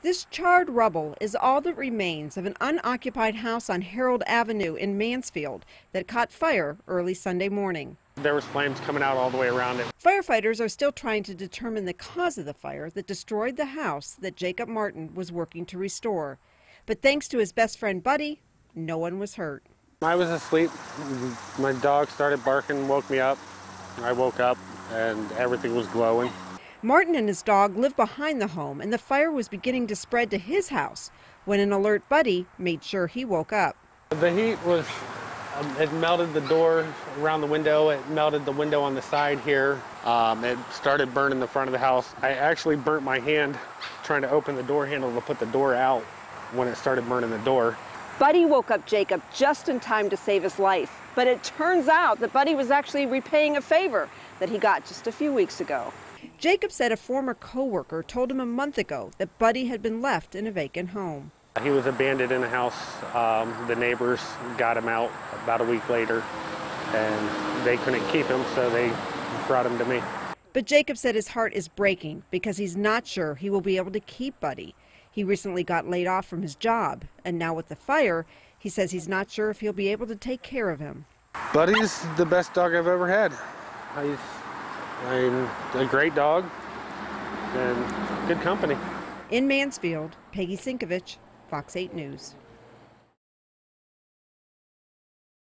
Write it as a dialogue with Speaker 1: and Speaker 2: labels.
Speaker 1: This charred rubble is all that remains of an unoccupied house on Harold Avenue in Mansfield that caught fire early Sunday morning.
Speaker 2: There was flames coming out all the way around it.
Speaker 1: Firefighters are still trying to determine the cause of the fire that destroyed the house that Jacob Martin was working to restore. But thanks to his best friend Buddy, no one was hurt.
Speaker 2: I was asleep. My dog started barking, woke me up. I woke up and everything was glowing.
Speaker 1: Martin and his dog live behind the home, and the fire was beginning to spread to his house when an alert Buddy made sure he woke up.
Speaker 2: The heat was, it melted the door around the window. It melted the window on the side here. It started burning the front of the house. I actually burnt my hand trying to open the door handle to put the door out when it started burning the door.
Speaker 1: Buddy woke up Jacob just in time to save his life, but it turns out that Buddy was actually repaying a favor that he got just a few weeks ago. Jacob said a former co-worker told him a month ago that Buddy had been left in a vacant home.
Speaker 2: He was abandoned in a house. The neighbors got him out about a week later, and they couldn't keep him, so they brought him to me.
Speaker 1: But Jacob said his heart is breaking because he's not sure he will be able to keep Buddy. He recently got laid off from his job, and now with the fire, he says he's not sure if he'll be able to take care of him.
Speaker 2: Buddy's the best dog I've ever had. He's a great dog and good company.
Speaker 1: In Mansfield, Peggy Sinkovich, Fox 8 News.